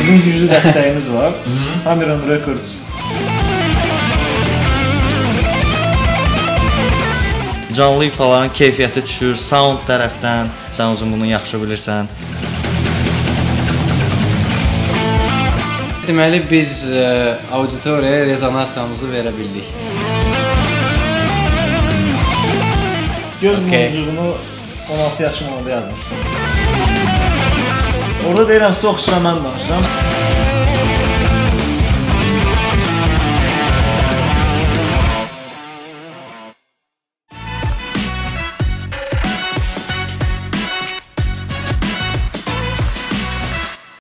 bizim güclü dəstəyimiz var. Hammeron Records. Canlı ifaların keyfiyyəti düşür, sound tərəfdən, sən özün bunu yaxşı bilirsən. Deməli biz auditoriyaya rezonansiyamızı verə bildik. Göz muzluğunu 16 yaşım olanda yazmışdım. Orada deyirəm, soxuşla mən danışıram.